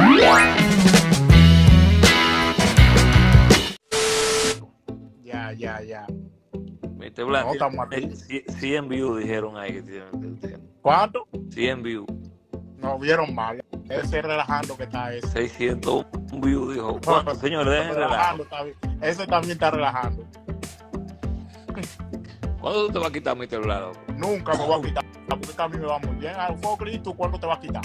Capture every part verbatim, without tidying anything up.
Ya, ya, ya. Viste, Blas, No, estamos aquí. cien views dijeron ahí que tienen. ¿Cuánto? cien views. No vieron mal. Ese relajando que está ese. seiscientos views, dijo. Bueno, señores, dejen relajar. Está bien. Ese también está relajando. ¿Cuándo tú te vas a quitar mi celular, loco? Nunca me voy a quitar, porque a mí me va muy bien. Al Focri, ¿tú cuándo te vas a quitar?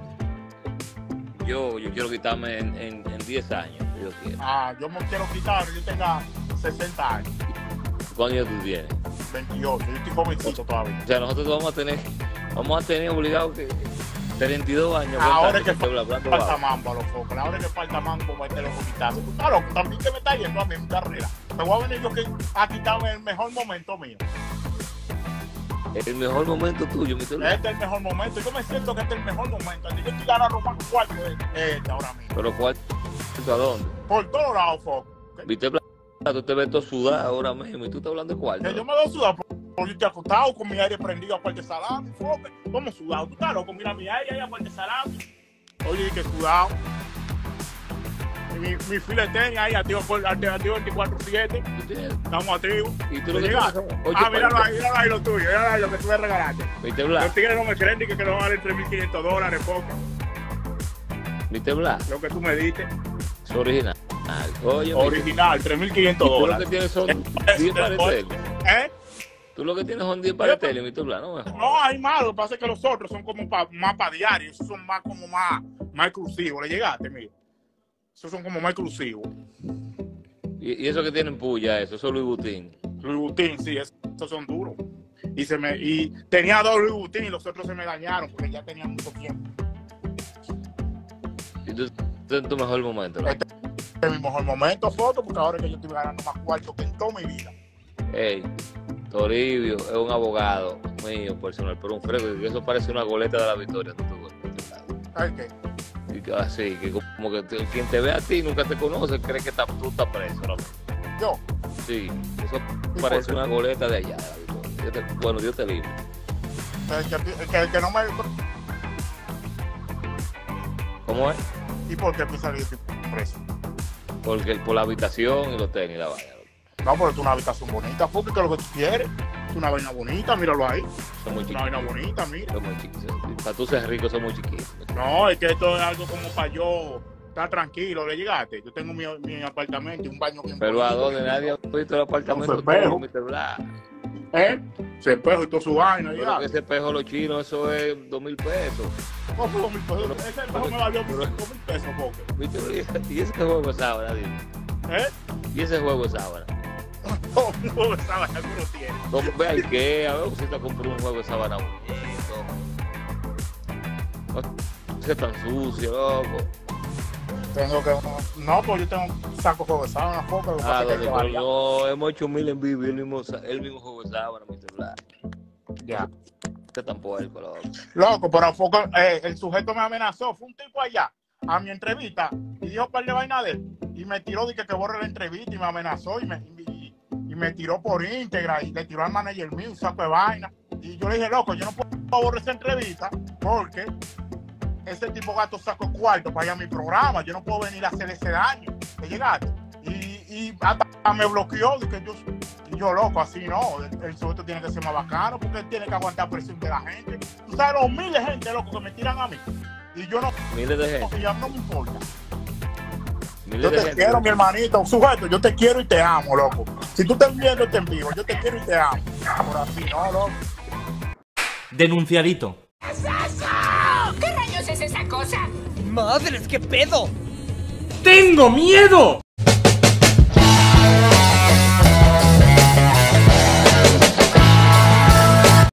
Yo, yo quiero quitarme en, en, en diez años, si Dios quiere. Ah, yo me quiero quitar, yo tenga sesenta años. ¿Cuántos años tú tienes? veintiocho, yo estoy jovencito todavía. O sea, nosotros vamos a tener, vamos a tener obligado que treinta y dos años. Ahora es que falta, falta, falta mambo a los focos, ahora es que falta mambo para este loco quitarse. Tú estás loco, también que me está yendo a mí en mi carrera. Me voy a venir yo que a quitarme el mejor momento mío. El mejor momento tuyo, mi celular. Este es el mejor momento. Yo me siento que este es el mejor momento. Yo estoy ganando más cuarto de este ahora mismo. Pero ¿cuál? ¿A dónde? Por todos lados, foco. Viste, tú te ves todo sudado ahora mismo y tú estás hablando de cuarto. Que yo me veo sudado porque yo estoy acostado con mi aire prendido a cuarto de salami, foco. ¿Cómo sudado? Tú estás loco, mira mi aire ahí a cuarto de salami. Oye, que sudado. Y mi, mi fila de tenis ahí, activo veinticuatro siete. Estamos activos. ¿Y tú lo que llegas? tienes? Ah, míralo ahí, míralo ahí lo tuyo, míralo ahí lo que tú me regalaste. ¿Viste, Blas? Los tigres no me creen ni que, que nos valen tres mil quinientos dólares, poco. ¿Viste, Blas? Lo que tú me diste. Es original. Oye, original, tres mil quinientos dólares. Tú lo que tienes son diez pares de tele. ¿Eh? Tú lo que tienes son diez pares de tele, ¿viste, Blas? No, no, hay más. Lo que pasa es que los otros son como pa, más para diario. Esos son más como más, más exclusivos. ¿Le llegaste, mira? Esos son como más exclusivos. ¿Y, y eso que tienen puya, eso? Eso es Louis Vuitton. Louis Vuitton, sí, esos son duros. Y, se me, y tenía dos Louis Vuitton y los otros se me dañaron porque ya tenían mucho tiempo. ¿Y tú estás en tu mejor momento? ¿No? Este es mi mejor momento, foto, porque ahora es que yo estoy ganando más cuarto que en toda mi vida. Ey, Toribio es un abogado mío personal, pero un fresco, que eso parece una goleta de la victoria. ¿Sabes qué? Y que así, que como que te, quien te ve a ti nunca te conoce, cree que está, tú estás preso, ¿no? ¿Yo? Sí, eso parece una goleta de allá, de la victoria. Dios te, bueno, Dios te libre. El que, el que, el que no me... ¿Cómo es? ¿Y por qué piensas que yo estoy preso? Porque por la habitación y los tenis, la vaina. No, pero es una habitación bonita, porque es lo que tú quieres. Es una vaina bonita, míralo ahí. Son muy chiquitos. Una vaina bonita, mira. Son muy chiquitos. Para tú ser rico, son muy chiquitos. No, es que esto es algo como para yo estar tranquilo. ¿Le llegaste? Yo tengo mi, mi apartamento y un baño bien Pero bonito. ¿a dónde? Nadie ha visto el apartamento todo, mister Blas. ¿Eh? Ese espejo y toda su vaina. Pero que ese espejo los chinos, eso es dos mil pesos. ¿Cómo fue dos mil pesos? Ese espejo me valió cinco mil pesos, porque. ¿Viste? ¿Y ese juego es sábana, dime? ¿Eh? ¿Y ese juego es sábana? ¿Cómo un juego de sábana que uno tiene? Ve a Ikea, a ver si te compró un juego de sábana bonito. No sea tan sucio, loco. Tengo que... No, pues yo tengo un saco de juego de sábana, foco. Ah, donde, pero no, hemos hecho mil en vivo y el mismo, el mismo juego de sábana, mister Blas. Ya. Usted tan puerco, loco. Loco, pero foco, eh, el sujeto me amenazó. Fue un tipo allá a mi entrevista y dijo un par de vainas de él. Y me tiró, dije que borre la entrevista y me amenazó y me, y, y me tiró por íntegra y le tiró al manager mío un saco de vaina. Y yo le dije, loco, yo no puedo borrar esa entrevista porque ese tipo gato saco cuarto para ir a mi programa. Yo no puedo venir a hacer ese daño. ¿Te llegaste? Y, y hasta me bloqueó. Dije, yo, y yo, loco, así no. El, el sujeto tiene que ser más bacano porque él tiene que aguantar presión de la gente. Tú sabes los miles de gente, loco, que me tiran a mí. Y yo no... Miles de gente. Porque ya no me importa. Miles yo de te gente. quiero, mi hermanito. Sujeto, yo te quiero y te amo, loco. Si tú estás viendo este en vivo, yo te quiero y te amo. Por así, no, loco. Denunciadito. ¿Qué es eso? ¿Qué rayos es esa cosa? ¡Madres, qué pedo! ¡Tengo miedo!